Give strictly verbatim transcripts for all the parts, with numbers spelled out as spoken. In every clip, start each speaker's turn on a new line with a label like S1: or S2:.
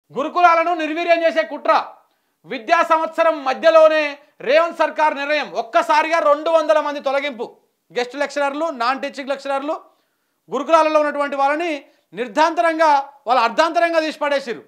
S1: గురుకులాలను నిర్వీర్యం చేసే కుట్ర విద్యా సంవత్సరం మధ్యలోనే రేవంత్ సర్కార్ నిర్ణయం ఒక్కసారిగా రెండు వందల మంది తొలగింపు గెస్ట్ లెక్చరర్లు నాన్ టీచింగ్ లెక్చరర్లు గురుకులాలలో ఉన్నటువంటి వాళ్ళని నిర్ధాంతరంగా వాళ్ళ అర్ధాంతరంగా తీసి పడేసిరు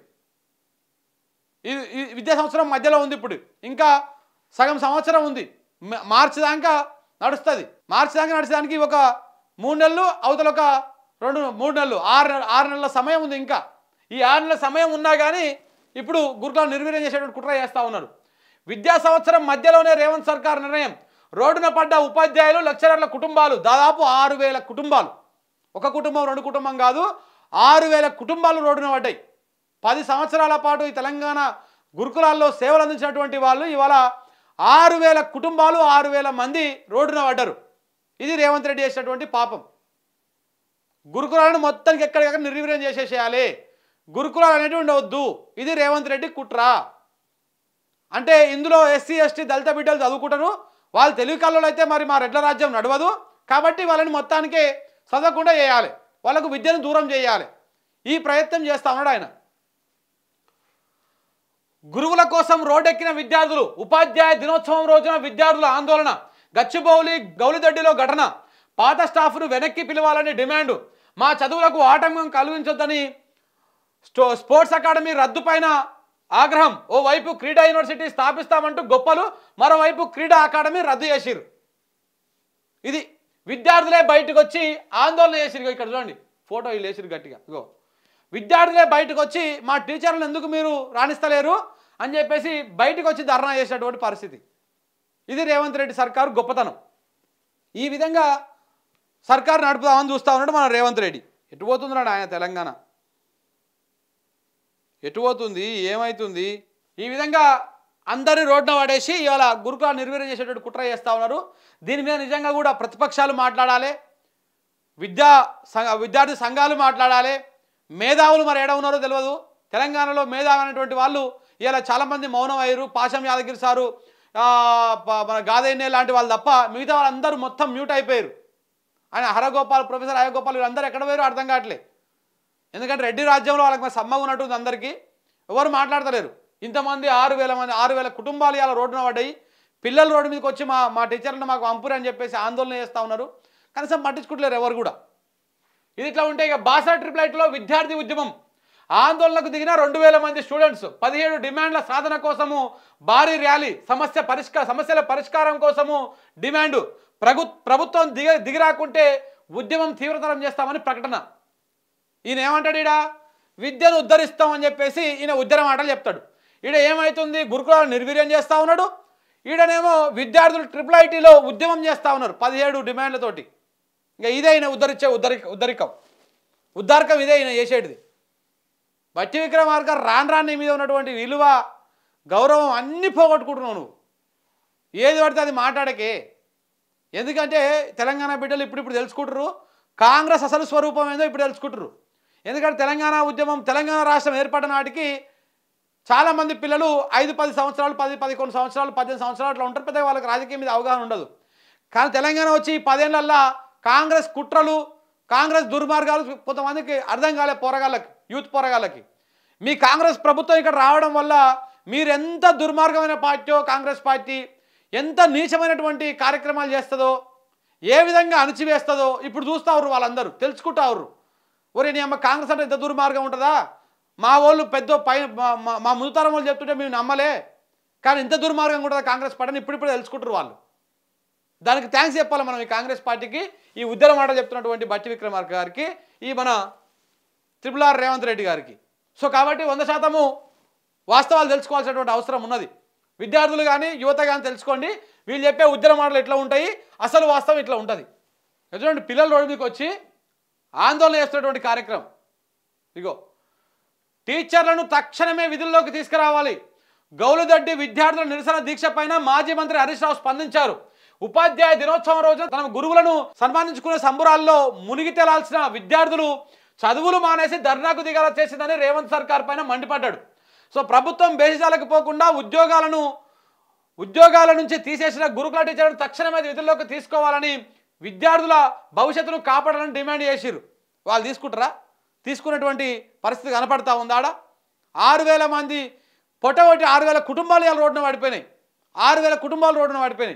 S1: ఈ విద్యా సంవత్సరం మధ్యలో ఉంది ఇప్పుడు ఇంకా సగం సంవత్సరం ఉంది మార్చి దాకా నడుస్తుంది మార్చి దాకా నడిచేదానికి ఒక మూడు నెలలు అవతల ఒక రెండు మూడు నెలలు ఆరు ఆరు నెలల సమయం ఉంది ఇంకా ఈ ఆరు నెలల సమయం ఉన్నా కానీ ఇప్పుడు గురుకులాలు నిర్వీర్యం చేసేటువంటి కుట్ర చేస్తూ ఉన్నారు విద్యా సంవత్సరం మధ్యలోనే రేవంత్ సర్కార్ నిర్ణయం రోడ్డున పడ్డ ఉపాధ్యాయులు లెక్చరర్ల కుటుంబాలు దాదాపు ఆరు వేల కుటుంబాలు ఒక కుటుంబం రెండు కుటుంబం కాదు ఆరు వేల కుటుంబాలు రోడ్డున పడ్డాయి పది సంవత్సరాల పాటు ఈ తెలంగాణ గురుకులాల్లో సేవలు అందించినటువంటి వాళ్ళు ఇవాళ ఆరు వేల కుటుంబాలు ఆరు వేల మంది రోడ్డున పడ్డారు ఇది రేవంత్ రెడ్డి చేసినటువంటి పాపం గురుకులాలను మొత్తానికి ఎక్కడికక్కడ నిర్వీర్యం చేసేసేయాలి గురుకులాలు అనేవి ఉండవద్దు ఇది రేవంత్ రెడ్డి కుట్ర అంటే ఇందులో ఎస్సీ ఎస్టీ దళిత బిడ్డలు చదువుకుంటారు వాళ్ళు తెలుగు కళ్ళలో అయితే మరి మా రెడ్ల రాజ్యం నడవదు కాబట్టి వాళ్ళని మొత్తానికే చదవకుండా చేయాలి వాళ్ళకు విద్యను దూరం చేయాలి ఈ ప్రయత్నం చేస్తా ఉన్నాడు ఆయన గురువుల కోసం రోడ్డెక్కిన విద్యార్థులు ఉపాధ్యాయ దినోత్సవం రోజున విద్యార్థుల ఆందోళన గచ్చిబౌలి గౌలిదొడ్డిలో ఘటన పాత స్టాఫ్ను వెనక్కి పిలవాలని డిమాండు మా చదువులకు ఆటంకం కలిగించొద్దని స్టో స్పోర్ట్స్ అకాడమీ రద్దు పైన ఆగ్రహం ఓవైపు క్రీడా యూనివర్సిటీ స్థాపిస్తామంటూ గొప్పలు మరోవైపు క్రీడా అకాడమీ రద్దు చేసిరు ఇది విద్యార్థులే బయటకు వచ్చి ఆందోళన చేసిరు ఇక్కడ చూడండి ఫోటో వీళ్ళు వేసిరు గట్టిగా ఇగో విద్యార్థులే బయటకు వచ్చి మా టీచర్లను ఎందుకు మీరు రాణిస్తలేరు అని చెప్పేసి బయటకు వచ్చి ధర్నా చేసేటువంటి పరిస్థితి ఇది రేవంత్ రెడ్డి సర్కారు గొప్పతనం ఈ విధంగా సర్కారు నడుపుదామని చూస్తూ ఉన్నాడు మన రేవంత్ రెడ్డి ఎటు పోతున్నాడు ఆయన తెలంగాణ ఎటు పోతుంది ఏమవుతుంది ఈ విధంగా అందరి రోడ్డున పడేసి ఇవాళ గురుకులాలు నిర్వీర్యం చేసేటువంటి కుట్ర చేస్తూ ఉన్నారు దీని మీద నిజంగా కూడా ప్రతిపక్షాలు మాట్లాడాలి విద్యా సంఘ విద్యార్థి సంఘాలు మాట్లాడాలి మేధావులు మరి ఏడ ఉన్నారో తెలియదు తెలంగాణలో మేధావి అనేటువంటి వాళ్ళు ఇలా చాలామంది మౌనం అయ్యారు పాశం యాదగిరి సారు మన గాదెన్నే లాంటి వాళ్ళు తప్ప మిగతా వాళ్ళందరూ మొత్తం మ్యూట్ అయిపోయారు ఆయన హరగోపాల్ ప్రొఫెసర్ అయ్యగోపాల్ వీళ్ళందరూ ఎక్కడ పోయారు అర్థం కావట్లేదు ఎందుకంటే రెడ్డి రాజ్యంలో వాళ్ళకి సమ్మగా ఉన్నట్టుంది అందరికీ ఎవరు మాట్లాడతలేరు ఇంతమంది ఆరు వేల మంది ఆరు వేల కుటుంబాలు ఇలా రోడ్డున పడ్డాయి పిల్లలు రోడ్డు మీదకి వచ్చి మా మా టీచర్లను మాకు పంపురు అని చెప్పేసి ఆందోళన చేస్తూ ఉన్నారు కనీసం పట్టించుకుంటలేరు ఎవరు కూడా ఇది ఇట్లా ఉంటే ఇక బాసా ట్రిపుల్ ఐటీలో విద్యార్థి ఉద్యమం ఆందోళనకు దిగిన రెండు వేల మంది స్టూడెంట్స్ పదిహేడు డిమాండ్ల సాధన కోసము భారీ ర్యాలీ సమస్య పరిష్కార సమస్యల పరిష్కారం కోసము డిమాండు ప్రభు ప్రభుత్వం దిగ దిగిరాకుంటే ఉద్యమం తీవ్రతరం చేస్తామని ప్రకటన ఈయన ఏమంటాడు ఈడ విద్యను ఉద్ధరిస్తామని చెప్పేసి ఈయన ఉద్యమ మాటలు చెప్తాడు ఈడ ఏమవుతుంది గురుకులాలు నిర్వీర్యం చేస్తూ ఉన్నాడు ఈడనేమో విద్యార్థులు ట్రిపుల్ ఐటీలో ఉద్యమం చేస్తూ ఉన్నారు పదిహేడు డిమాండ్లతోటి ఇంకా ఇదే ఈయన ఉద్ధరించే ఉద్ధరి ఉద్ధరికం ఉద్ధారకం ఇదే ఈయన చేసేటిది బట్టి విక్రమార్క రాను రాని మీద ఉన్నటువంటి విలువ గౌరవం అన్నీ పోగొట్టుకుంటున్నావు నువ్వు ఏది పడితే అది మాట్లాడకే ఎందుకంటే తెలంగాణ బిడ్డలు ఇప్పుడు ఇప్పుడు తెలుసుకుంటారు కాంగ్రెస్ అసలు స్వరూపం ఏందో ఇప్పుడు తెలుసుకుంటారు ఎందుకంటే తెలంగాణ ఉద్యమం తెలంగాణ రాష్ట్రం ఏర్పడిన నాటికి చాలామంది పిల్లలు ఐదు పది సంవత్సరాలు పది పదకొండు సంవత్సరాలు పద్దెనిమిది సంవత్సరాలు అట్లా ఉంటారు పెద్దగా వాళ్ళకి రాజకీయం మీద అవగాహన ఉండదు కానీ తెలంగాణ వచ్చి పదేళ్ళల్లో కాంగ్రెస్ కుట్రలు కాంగ్రెస్ దుర్మార్గాలు కొంతమందికి అర్థం కాలే పోరగాళ్ళకి యూత్ పోరగాళ్ళకి మీ కాంగ్రెస్ ప్రభుత్వం ఇక్కడ రావడం వల్ల మీరు ఎంత దుర్మార్గమైన పార్టీ కాంగ్రెస్ పార్టీ ఎంత నీచమైనటువంటి కార్యక్రమాలు చేస్తుందో ఏ విధంగా అణచివేస్తుందో ఇప్పుడు చూస్తావురు వాళ్ళందరూ తెలుసుకుంటారు ఒరే నీ అమ్మ కాంగ్రెస్ అంటే ఎంత దుర్మార్గం ఉంటుందా మా వాళ్ళు పెద్ద పైన మా ముందుతరం వాళ్ళు చెప్తుంటే మేము నమ్మలే కానీ ఇంత దుర్మార్గం ఉంటుందా కాంగ్రెస్ పార్టీని ఇప్పుడిప్పుడు తెలుసుకుంటారు వాళ్ళు దానికి థ్యాంక్స్ చెప్పాలి మనం ఈ కాంగ్రెస్ పార్టీకి ఈ ఉద్యమ మాట చెప్తున్నటువంటి బట్టి విక్రమార్క గారికి ఈ మన త్రిపుల్ ఆర్ రేవంత్ రెడ్డి గారికి సో కాబట్టి వంద శాతము వాస్తవాలు తెలుసుకోవాల్సినటువంటి అవసరం ఉన్నది విద్యార్థులు కానీ యువత కానీ తెలుసుకోండి వీళ్ళు చెప్పే ఉద్యమ మాటలు ఎట్లా ఉంటాయి అసలు వాస్తవం ఇట్లా ఉంటుంది చూడండి పిల్లలు రోడ్డు మీదకి వచ్చి ఆందోళన చేస్తున్నటువంటి కార్యక్రమం ఇగో టీచర్లను తక్షణమే విధుల్లోకి తీసుకురావాలి గౌలుదొడ్డి విద్యార్థుల నిరసన దీక్ష పైన మాజీ మంత్రి హరీష్ రావు స్పందించారు ఉపాధ్యాయ దినోత్సవం రోజు తన గురువులను సన్మానించుకునే సంబురాల్లో మునిగి తేలాల్సిన విద్యార్థులు చదువులు మానేసి ధర్నాకు దిగాల చేసిందని రేవంత్ సర్కార్ పైన మండిపడ్డాడు సో ప్రభుత్వం బేసిజాలకు పోకుండా ఉద్యోగాలను ఉద్యోగాల నుంచి తీసేసిన గురుకుల టీచర్లను తక్షణమే విధుల్లోకి తీసుకోవాలని విద్యార్థుల భవిష్యత్తును కాపాడాలని డిమాండ్ చేసిరు వాళ్ళు తీసుకుంటారా తీసుకున్నటువంటి పరిస్థితి కనపడతా ఉందాడ ఆరు వేల మంది పొట్టగొట్టి ఆరు వేల కుటుంబాలు ఇలా రోడ్డున పడిపోయినాయి. ఆరు వేల కుటుంబాలు రోడ్డున పడిపోయినాయి.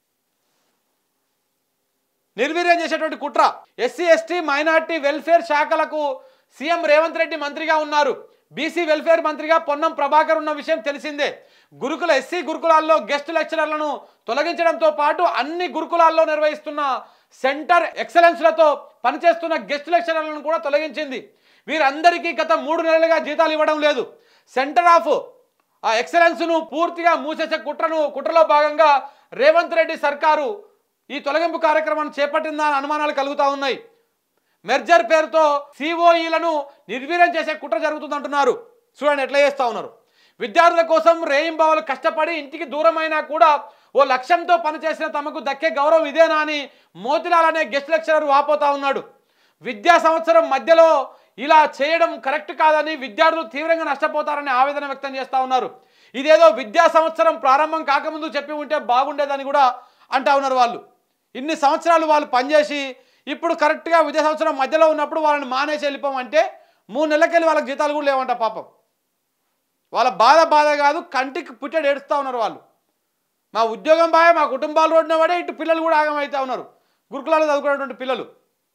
S1: నిర్వీర్యం చేసేటువంటి కుట్ర. ఎస్సీ ఎస్టీ మైనార్టీ వెల్ఫేర్ శాఖలకు సీఎం రేవంత్ రెడ్డి మంత్రిగా ఉన్నారు. బీసీ వెల్ఫేర్ మంత్రిగా పొన్నం ప్రభాకర్ ఉన్న విషయం తెలిసిందే. గురుకుల ఎస్సీ గురుకులాల్లో గెస్ట్ లెక్చరర్లను తొలగించడంతో పాటు అన్ని గురుకులాల్లో నిర్వహిస్తున్న సెంటర్ ఎక్సలెన్స్లతో పనిచేస్తున్న గెస్ట్ లెక్చరర్లను కూడా తొలగించింది. వీరందరికీ గత మూడు నెలలుగా జీతాలు ఇవ్వడం లేదు. సెంటర్ ఆఫ్ ఆ ఎక్సలెన్స్ను పూర్తిగా మూసేసే కుట్రను కుట్రలో భాగంగా రేవంత్ రెడ్డి సర్కారు ఈ తొలగింపు కార్యక్రమాన్ని చేపట్టిందా అని అనుమానాలు కలుగుతూ ఉన్నాయి. మెర్జర్ పేరుతో సిఓఈలను నిర్వీర్యం చేసే కుట్ర జరుగుతుందంటున్నారు. చూడండి ఎట్లా చేస్తూ ఉన్నారు. విద్యార్థుల కోసం రేయింబావలు కష్టపడి ఇంటికి దూరమైనా కూడా ఓ లక్ష్యంతో పనిచేసిన తమకు దక్కే గౌరవం ఇదేనా అని మోతిలాల్ అనే గెస్ట్ లెక్చరర్ వాపోతా ఉన్నాడు. విద్యా సంవత్సరం మధ్యలో ఇలా చేయడం కరెక్ట్ కాదని, విద్యార్థులు తీవ్రంగా నష్టపోతారని ఆవేదన వ్యక్తం చేస్తూ ఉన్నారు. ఇదేదో విద్యా సంవత్సరం ప్రారంభం కాకముందు చెప్పి ఉంటే బాగుండేదని కూడా అంటా ఉన్నారు. వాళ్ళు ఇన్ని సంవత్సరాలు వాళ్ళు పనిచేసి ఇప్పుడు కరెక్ట్గా విద్యా సంవత్సరం మధ్యలో ఉన్నప్పుడు వాళ్ళని మానేసి వెళ్ళిపోమంటే మూడు నెలలకెళ్ళి వాళ్ళకి జీతాలు కూడా లేవంట. పాపం వాళ్ళ బాధ బాధ కాదు, కంటికి పుట్టెడు ఏడుస్తూ ఉన్నారు వాళ్ళు. మా ఉద్యోగం బాగా, మా కుటుంబాలు రోడ్డున పడే, ఇటు పిల్లలు కూడా ఆగమవుతూ ఉన్నారు. గురుకులాలు చదువుకునేటువంటి పిల్లలు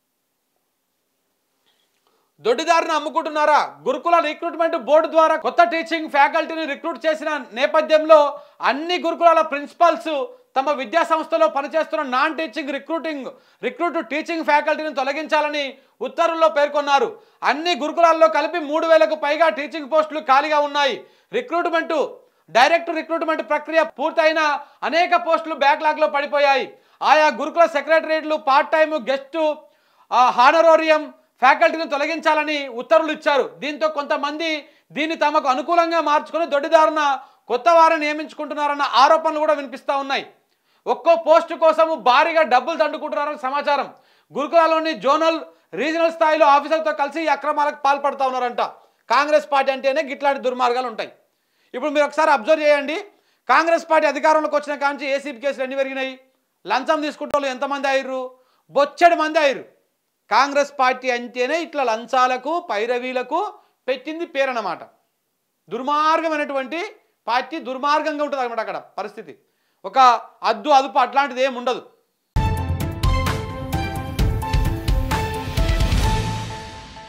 S1: దొడ్డిదారిని అమ్ముకుంటున్నారా? గురుకుల రిక్రూట్మెంట్ బోర్డు ద్వారా కొత్త టీచింగ్ ఫ్యాకల్టీని రిక్రూట్ చేసిన నేపథ్యంలో అన్ని గురుకులాల ప్రిన్సిపల్స్ తమ విద్యా సంస్థలో పనిచేస్తున్న non teaching recruiting recruit teaching ఫ్యాకల్టీని తొలగించాలని ఉత్తర్వుల్లో పేర్కొన్నారు. అన్ని గురుకులాల్లో కలిపి మూడు వేలకు పైగా టీచింగ్ పోస్టులు ఖాళీగా ఉన్నాయి. రిక్రూట్మెంట్ డైరెక్ట్ రిక్రూట్మెంట్ ప్రక్రియ పూర్తయిన అనేక పోస్టులు బ్యాక్లాగ్లో పడిపోయాయి. ఆయా గురుకుల సెక్రటరియట్లు పార్ట్ టైం గెస్టు హానరోరియం ఫ్యాకల్టీని తొలగించాలని ఉత్తర్వులు ఇచ్చారు. దీంతో కొంతమంది దీన్ని తమకు అనుకూలంగా మార్చుకుని దొడ్డిదారున కొత్త వారిని నియమించుకుంటున్నారన్న ఆరోపణలు కూడా వినిపిస్తూ ఉన్నాయి. ఒక్కో పోస్టు కోసము భారీగా డబ్బులు దండుకుంటున్నారని సమాచారం. గురుకులాలోని జోనల్ రీజనల్ స్థాయిలో ఆఫీసర్తో కలిసి ఈ అక్రమాలకు పాల్పడుతూ ఉన్నారంట. కాంగ్రెస్ పార్టీ అంటేనే గిట్లాంటి దుర్మార్గాలు ఉంటాయి. ఇప్పుడు మీరు ఒకసారి అబ్జర్వ్ చేయండి. కాంగ్రెస్ పార్టీ అధికారంలోకి వచ్చిన కాంచి ఏసీబీ కేసులు ఎన్ని పెరిగినాయి? లంచం తీసుకుంటే వాళ్ళు ఎంతమంది అయ్యారు? బొచ్చడి మంది అయ్యారు. కాంగ్రెస్ పార్టీ అంటేనే ఇట్లా లంచాలకు పైరవీలకు పెట్టింది పేరన్నమాట. దుర్మార్గమైనటువంటి పార్టీ, దుర్మార్గంగా ఉంటుంది అన్నమాట. అక్కడ పరిస్థితి ఒక అద్దు అదుపు అట్లాంటిది ఏమి ఉండదు.